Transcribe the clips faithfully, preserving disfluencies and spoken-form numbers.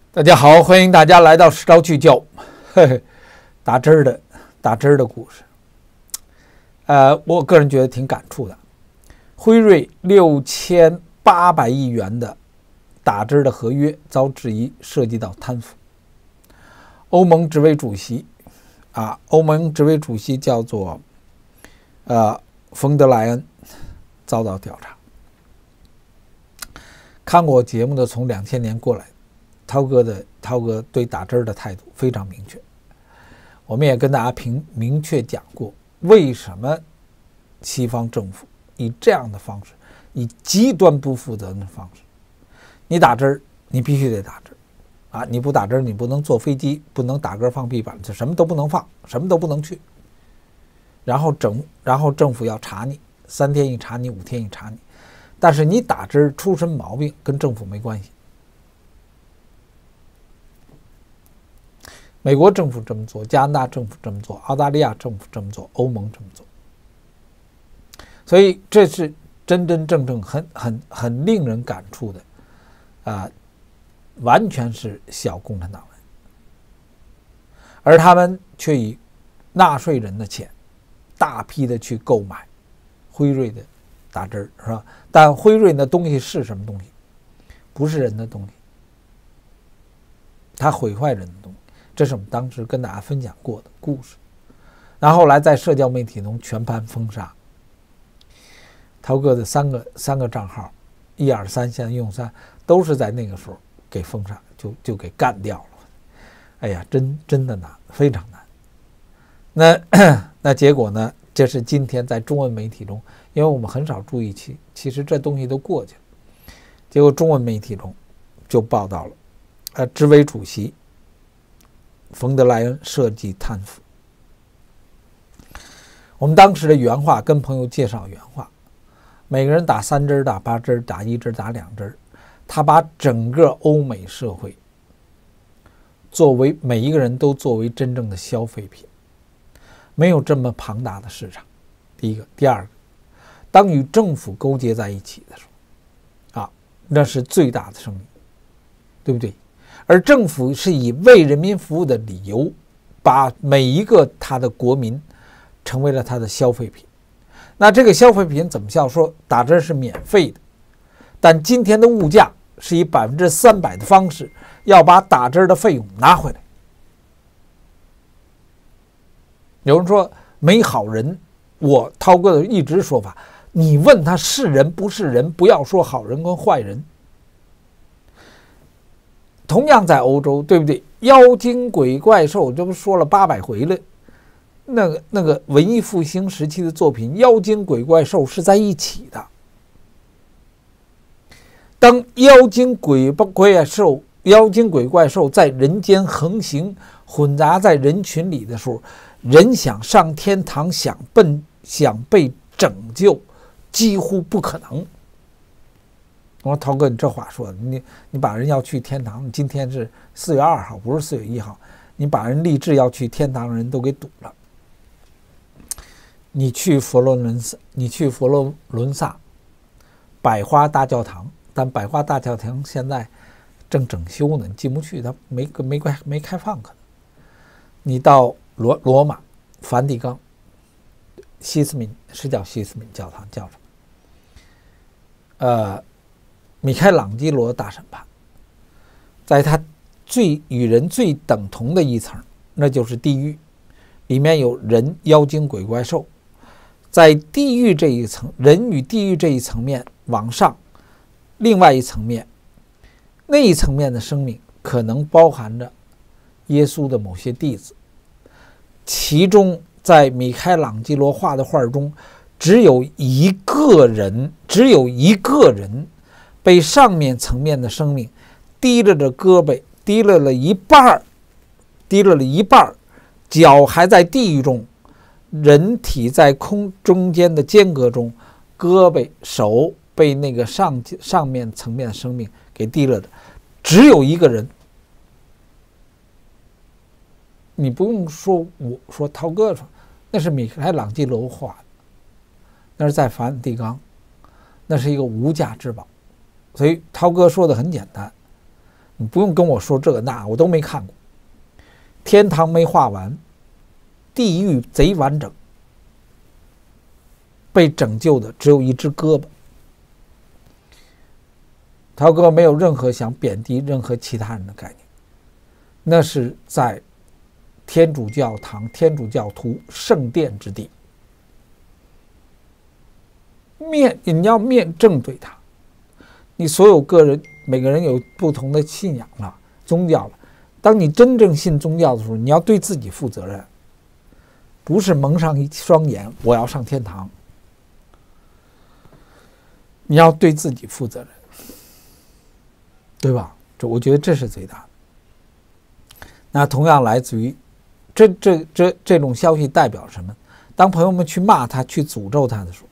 大家好，欢迎大家来到实招聚焦，嘿嘿，打针儿的打针儿的故事。呃，我个人觉得挺感触的。辉瑞六千八百亿元的打针的合约遭质疑涉及到贪腐。欧盟执委主席啊，欧盟执委主席叫做呃冯德莱恩遭到调查。看过我节目的从两千年过来，涛哥的涛哥对打针的态度非常明确。我们也跟大家平明确讲过，为什么西方政府以这样的方式，以极端不负责任的方式，你打针你必须得打针啊！你不打针你不能坐飞机，不能打嗝放屁板，就什么都不能放，什么都不能去。然后整然后政府要查你，三天一查你，五天一查你。但是你打针出什么毛病跟政府没关系。美国政府这么做，加拿大政府这么做，澳大利亚政府这么做，欧盟这么做，所以这是真真正正很很很令人感触的，啊、呃，完全是小共产党人，而他们却以纳税人的钱，大批的去购买辉瑞的打针，是吧？但辉瑞的东西是什么东西？不是人的东西，它毁坏人的东西。这是我们当时跟大家分享过的故事。然后来在社交媒体中全盘封杀。涛哥的三个三个账号，一二三现在用三，都是在那个时候给封杀，就就给干掉了。哎呀，真真的难，非常难。那那结果呢？这是今天在中文媒体中，因为我们很少注意其其实这东西都过去了。结果中文媒体中就报道了，呃，执委主席冯德莱恩涉及贪腐。我们当时的原话跟朋友介绍原话，每个人打三针、打八针、打一针、打两针，他把整个欧美社会作为每一个人都作为真正的消费品。没有这么庞大的市场，第一个。第二个，当与政府勾结在一起的时候，啊，那是最大的生意，对不对？而政府是以为人民服务的理由，把每一个他的国民成为了他的消费品。那这个消费品怎么叫说打针是免费的？但今天的物价是以百分之三百的方式要把打针的费用拿回来。有人说没好人，我涛哥的一直说法，你问他是人不是人，不要说好人跟坏人。同样在欧洲，对不对？妖精鬼怪兽，这不说了八百回了。那个那个文艺复兴时期的作品，妖精鬼怪兽是在一起的。当妖精鬼怪兽、妖精鬼怪兽在人间横行，混杂在人群里的时候，人想上天堂，想奔想被拯救，几乎不可能。我说涛哥，你这话说的，你你把人要去天堂，今天是四月二号，不是四月一号，你把人立志要去天堂的人都给堵了。你去佛罗伦萨，你去佛罗伦萨百花大教堂，但百花大教堂现在正整修呢，你进不去，它没没开没开放可能。你到罗罗马梵蒂冈，西斯敏是叫西斯敏教堂，叫什么？呃，米开朗基罗大审判，在他最与人最等同的一层，那就是地狱，里面有人、妖精、鬼怪兽。在地狱这一层，人与地狱这一层面往上，另外一层面，那一层面的生命可能包含着耶稣的某些弟子。其中在米开朗基罗画的画中，只有一个人，只有一个人被上面层面的生命提了着胳膊，提了了一半，提了了一半，脚还在地狱中，人体在空中间的间隔中，胳膊手被那个上上面层面的生命给提了的，只有一个人。你不用说，我说涛哥说那是米开朗基罗画的，那是在梵蒂冈，那是一个无价之宝。所以涛哥说的很简单， 你不用跟我说这那，我都没看过。天堂没画完，地狱贼完整，被拯救的只有一只胳膊。涛哥没有任何想贬低任何其他人的概念，那是在天主教堂、天主教徒圣殿之地，面你要面正对他。你所有个人，每个人有不同的信仰了、宗教了。当你真正信宗教的时候，你要对自己负责任，不是蒙上一双眼，我要上天堂。你要对自己负责任，对吧？这我觉得这是最大的。那同样来自于这这这这种消息代表什么？当朋友们去骂他、去诅咒他的时候，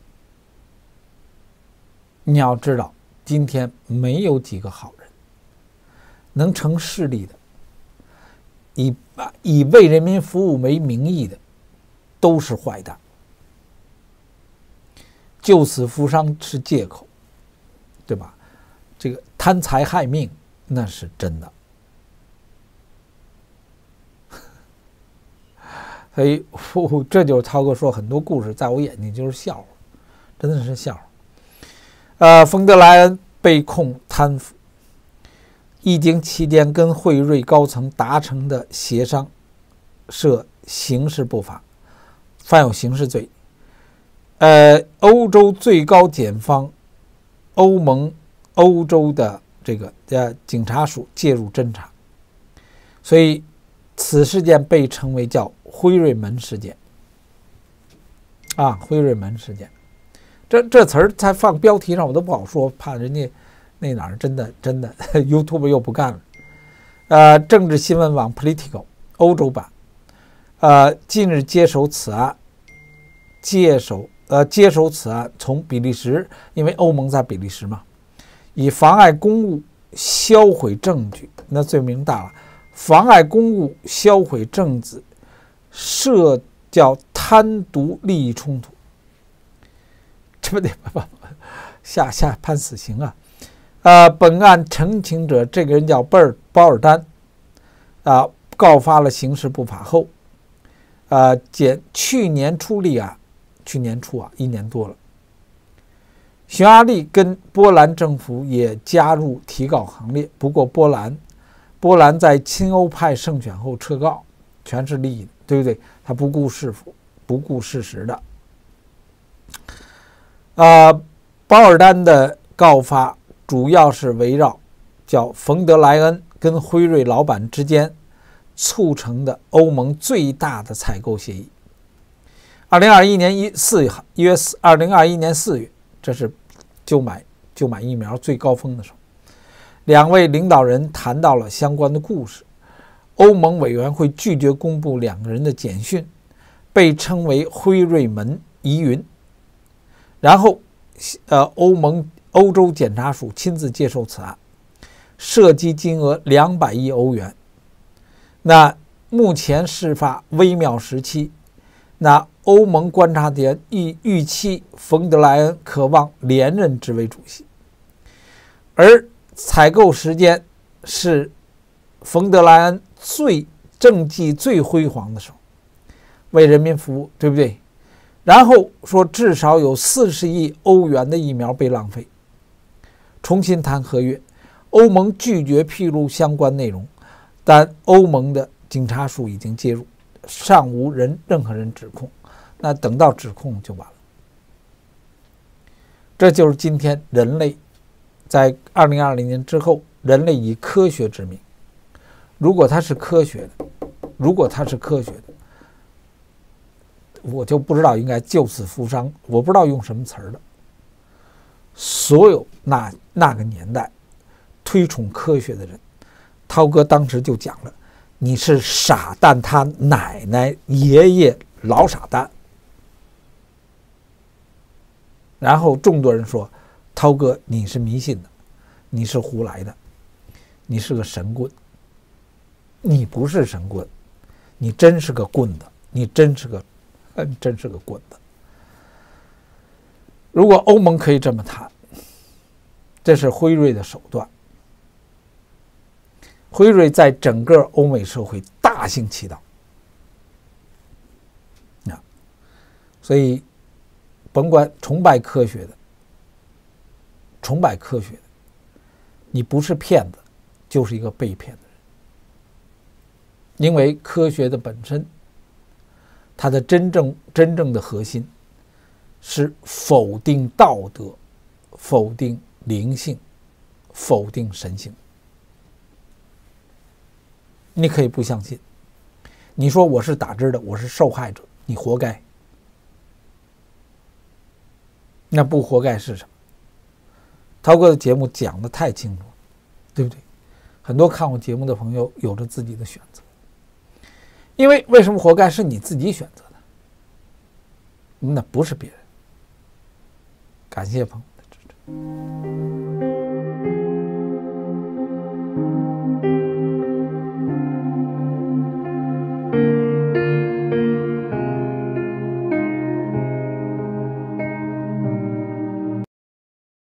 你要知道，今天没有几个好人能成事理的，以以为人民服务为名义的，都是坏蛋。救死扶伤是借口，对吧？这个贪财害命那是真的。所以这就是涛哥说很多故事在我眼睛就是笑话，真的是笑话。呃，冯德莱恩被控贪腐，疫情期间跟辉瑞高层达成的协商涉刑事不法，犯有刑事罪。呃，欧洲最高检方、欧盟、欧洲的这个呃警察署介入侦查，所以此事件被称为叫辉瑞门事件。啊，辉瑞门事件，这这词儿才放标题上我都不好说，怕人家那哪儿真的真的 YouTube 又不干了。呃，政治新闻网 Politico 欧洲版，呃，近日接手此案，接手。呃，接手此案从比利时，因为欧盟在比利时嘛，以妨碍公务、销毁证据，那罪名大了，妨碍公务、销毁证据，涉叫贪渎利益冲突，这不得下下判死刑啊！呃，本案澄清者这个人叫贝尔保尔丹，啊、呃，告发了刑事不法后，呃，检去年初立案。去年初啊，一年多了。匈牙利跟波兰政府也加入提告行列，不过波兰，波兰在亲欧派胜选后撤告，全是利益，对不对？他不顾事实，不顾事实的。呃，保尔丹的告发主要是围绕叫冯德莱恩跟辉瑞老板之间促成的欧盟最大的采购协议。二零二一年一四一月四，二零二一年四月，这是就买就买疫苗最高峰的时候，两位领导人谈到了相关的故事。欧盟委员会拒绝公布两个人的简讯，被称为辉瑞门疑云。然后，呃，欧盟欧洲检察署亲自接受此案，涉及金额两百亿欧元。那目前事发微妙时期，那欧盟观察点预预期冯德莱恩渴望连任执委主席，而采购时间是冯德莱恩最政绩最辉煌的时候，为人民服务，对不对？然后说至少有四十亿欧元的疫苗被浪费，重新谈合约，欧盟拒绝披露相关内容，但欧盟的警察署已经介入，尚无人任何人指控。那等到指控就完了。这就是今天人类在二零二零年之后，人类以科学之名，如果它是科学的，如果它是科学的，我就不知道应该救死扶伤，我不知道用什么词儿了。所有那那个年代推崇科学的人，涛哥当时就讲了，你是傻蛋他奶奶爷爷老傻蛋。然后众多人说，涛哥你是迷信的，你是胡来的，你是个神棍。你不是神棍，你真是个棍子，你真是个真是个棍子。如果欧盟可以这么谈，这是辉瑞的手段， 辉瑞在整个欧美社会大行其道啊，所以甭管崇拜科学的，崇拜科学的，你不是骗子，就是一个被骗的人。因为科学的本身，它的真正真正的核心是否定道德，否定灵性，否定神性。你可以不相信，你说我是打针的，我是受害者，你活该。那不活该是什么？涛哥的节目讲得太清楚，对不对？很多看我节目的朋友有着自己的选择，因为为什么活该是你自己选择的，那不是别人。感谢朋友的支持。